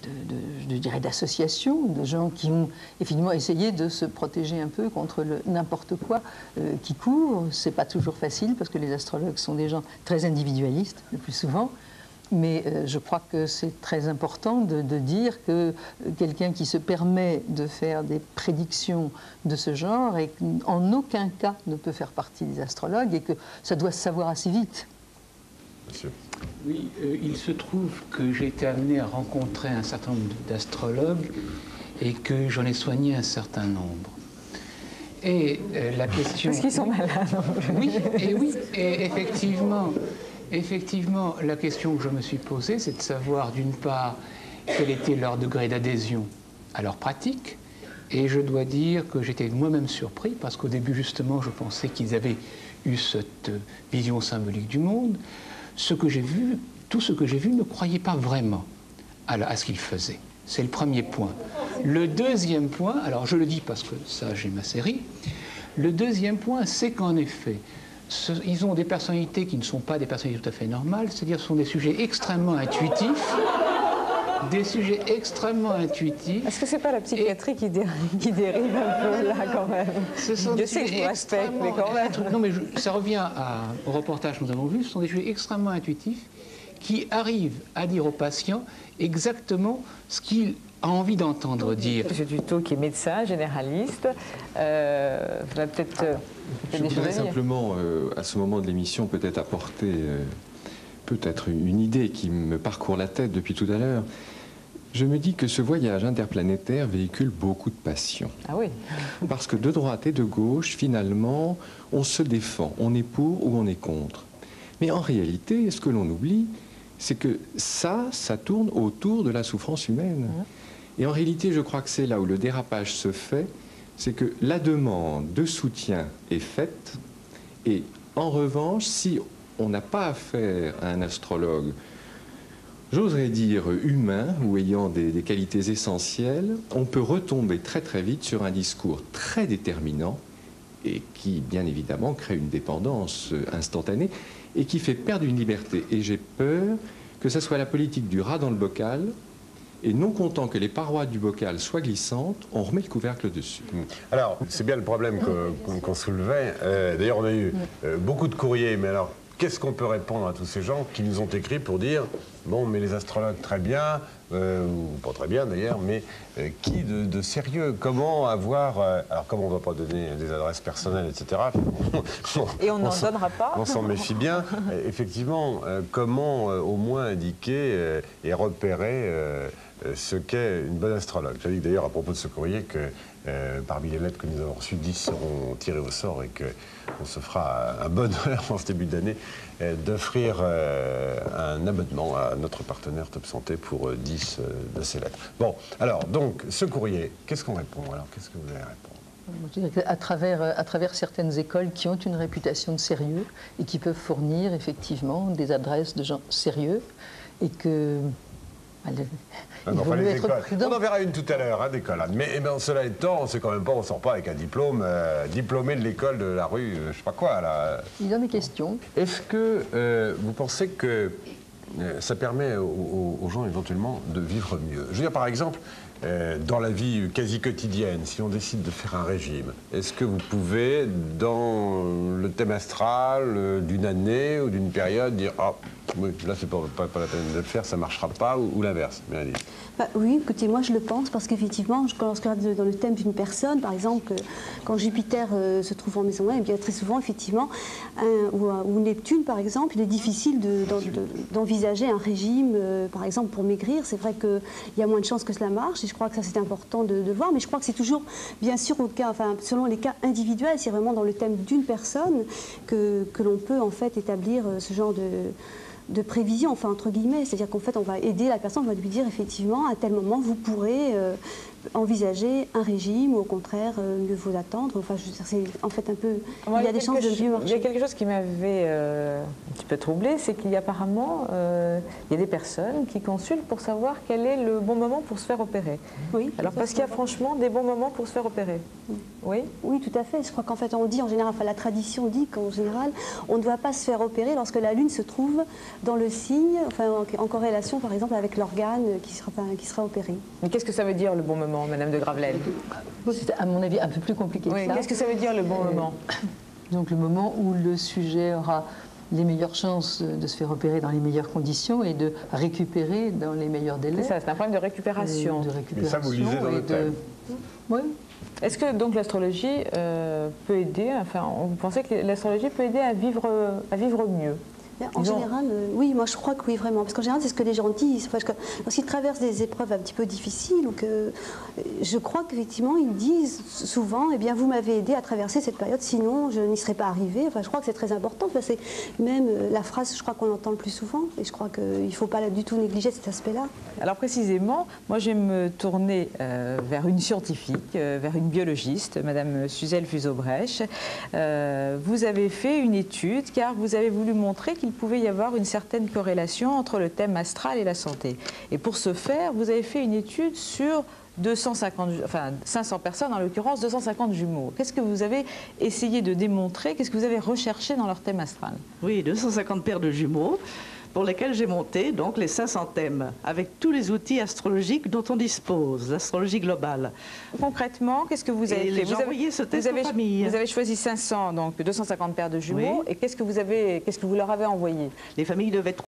je dirais, d'associations, de gens qui ont effectivement essayé de se protéger un peu contre n'importe quoi qui court. C'est pas toujours facile parce que les astrologues sont des gens très individualistes le plus souvent. Mais je crois que c'est très important de dire que quelqu'un qui se permet de faire des prédictions de ce genre et en aucun cas ne peut faire partie des astrologues et que ça doit se savoir assez vite. Monsieur. Oui, il se trouve que j'ai été amené à rencontrer un certain nombre d'astrologues et que j'en ai soigné un certain nombre. Et la question... Parce qu'ils sont malades. Oui, et effectivement, la question que je me suis posée, c'est de savoir d'une part quel était leur degré d'adhésion à leur pratique. Et je dois dire que j'étais moi-même surpris parce qu'au début, justement, je pensais qu'ils avaient eu cette vision symbolique du monde. Ce que j'ai vu, tout ce que j'ai vu ne croyait pas vraiment à ce qu'ils faisaient. C'est le premier point. Le deuxième point, alors je le dis parce que ça, j'ai ma série. Le deuxième point, c'est qu'en effet, ils ont des personnalités qui ne sont pas des personnalités tout à fait normales, c'est-à-dire ce sont des sujets extrêmement intuitifs. Des sujets extrêmement intuitifs. Est-ce que c'est pas la psychiatrie qui dérive un peu là quand même? Ce sont Je sais que je vous respecte, mais quand même. Non, mais ça revient au reportage que nous avons vu. Ce sont des sujets extrêmement intuitifs qui arrivent à dire aux patients exactement ce qu'il a envie d'entendre dire. M. Dutot, qui est médecin généraliste, va peut-être... Je voudrais simplement, à ce moment de l'émission, peut-être apporter peut-être une idée qui me parcourt la tête depuis tout à l'heure. Je me dis que ce voyage interplanétaire véhicule beaucoup de passion. Ah oui. Parce que de droite et de gauche, finalement, on se défend. On est pour ou on est contre. Mais en réalité, ce que l'on oublie, c'est que ça tourne autour de la souffrance humaine. Et en réalité, je crois que c'est là où le dérapage se fait, c'est que la demande de soutien est faite, et en revanche, si on n'a pas affaire à un astrologue, j'oserais dire humain, ou ayant des qualités essentielles, on peut retomber très très vite sur un discours très déterminant, et qui, bien évidemment, crée une dépendance instantanée, et qui fait perdre une liberté. Et j'ai peur que ce soit la politique du rat dans le bocal, et non content que les parois du bocal soient glissantes, on remet le couvercle dessus. Alors, c'est bien le problème qu'on soulevait. D'ailleurs, on a eu beaucoup de courriers, mais alors, qu'est-ce qu'on peut répondre à tous ces gens qui nous ont écrit pour dire « Bon, mais les astrologues, très bien, ou pas très bien d'ailleurs, mais qui de sérieux? Comment avoir... alors, comme on ne va pas donner des adresses personnelles, etc. » Et on n'en donnera pas. On s'en méfie bien. Effectivement, comment au moins indiquer et repérer ce qu'est une bonne astrologue? J'ai dit d'ailleurs à propos de ce courrier que parmi les lettres que nous avons reçues, 10 seront tirées au sort et qu'on se fera un bonheur en ce début d'année d'offrir un abonnement à notre partenaire Top Santé pour 10 de ces lettres. Bon, alors, donc, ce courrier, qu'est-ce qu'on répond? Alors, qu'est-ce que vous allez répondre? Je dirais qu'à travers certaines écoles qui ont une réputation de sérieux et qui peuvent fournir effectivement des adresses de gens sérieux et que... on en verra une tout à l'heure, hein, d'école. Mais cela étant, on sait quand même pas, on sort pas avec un diplôme diplômé de l'école de la rue, je sais pas quoi là. Il y a des questions. Est-ce que vous pensez que ça permet aux gens éventuellement de vivre mieux? Je veux dire par exemple, dans la vie quasi quotidienne, si on décide de faire un régime, est-ce que vous pouvez, dans le thème astral d'une année ou d'une période, dire « Ah, oui, là c'est pas la peine de le faire, ça marchera pas » ou l'inverse? Oui, écoutez, moi je le pense parce qu'effectivement, lorsque dans le thème d'une personne, par exemple, quand Jupiter se trouve en maison 1, et bien très souvent, effectivement, ou Neptune, par exemple, il est difficile d'envisager un régime, par exemple, pour maigrir. C'est vrai qu'il y a moins de chances que cela marche, et je crois que ça c'est important de le voir, mais je crois que c'est toujours, bien sûr, selon les cas individuels, c'est vraiment dans le thème d'une personne que l'on peut en fait établir ce genre de prévision, enfin entre guillemets, c'est-à-dire qu'en fait on va aider la personne, on va lui dire effectivement à tel moment vous pourrez envisager un régime ou au contraire mieux vaut attendre. Enfin c'est en fait un peu, il y a des chances de mieux marcher. Il y a quelque chose qui m'avait un petit peu troublée, c'est qu'il y a apparemment il y a des personnes qui consultent pour savoir quel est le bon moment pour se faire opérer. Oui. Alors parce qu'il y a franchement des bons moments pour se faire opérer. Oui. Oui. Oui, tout à fait. Je crois qu'en fait, on dit en général, enfin la tradition dit qu'en général, on ne doit pas se faire opérer lorsque la Lune se trouve dans le signe, enfin en corrélation par exemple avec l'organe qui sera opéré. Mais qu'est-ce que ça veut dire le bon moment, Madame de Gravelaine? C'est à mon avis un peu plus compliqué Oui, que ça. qu'est-ce que ça veut dire le bon moment? Donc le moment où le sujet aura les meilleures chances de se faire opérer dans les meilleures conditions et de récupérer dans les meilleurs délais. C'est ça, c'est un problème de récupération. Et ça, vous lisez dans le thème. Oui. Est-ce que donc l'astrologie peut aider, enfin, vous pensez que l'astrologie peut aider à vivre mieux? En général, oui, moi je crois que oui, vraiment. Parce qu'en général, c'est ce que les gens disent. Parce que lorsqu'ils traversent des épreuves un petit peu difficiles, donc, je crois qu'effectivement, ils disent souvent, eh bien, vous m'avez aidé à traverser cette période, sinon je n'y serais pas arrivée. Enfin, je crois que c'est très important. Enfin, c'est même la phrase, je crois qu'on l'entend le plus souvent. Et je crois qu'il ne faut pas du tout négliger cet aspect-là. Alors précisément, moi je vais me tourner vers une scientifique, vers une biologiste, Madame Suzel Fuseau-Brèche. Vous avez fait une étude car vous avez voulu montrer qu'il pouvait y avoir une certaine corrélation entre le thème astral et la santé. Et pour ce faire, vous avez fait une étude sur 500 personnes, en l'occurrence 250 jumeaux. Qu'est-ce que vous avez essayé de démontrer? Qu'est-ce que vous avez recherché dans leur thème astral? Oui, 250 paires de jumeaux pour lesquels j'ai monté donc les 500 thèmes avec tous les outils astrologiques dont on dispose, l'astrologie globale. Concrètement, qu'est-ce que vous avez fait? J'ai envoyé ce test aux familles. Vous avez choisi 500, donc 250 paires de jumeaux, Oui. et qu'est-ce que vous leur avez envoyé? Les familles devaient